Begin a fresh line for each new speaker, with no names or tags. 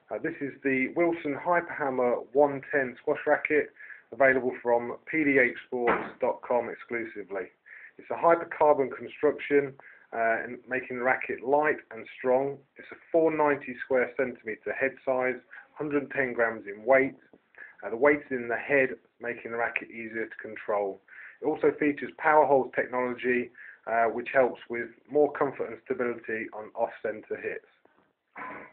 This is the Wilson Hyperhammer 110 squash racket, available from PDHsports.com exclusively. It's a hypercarbon construction, making the racket light and strong. It's a 490 square centimetre head size, 110 grams in weight. The weight is in the head, making the racket easier to control. It also features power hold technology, which helps with more comfort and stability on off-centre hits.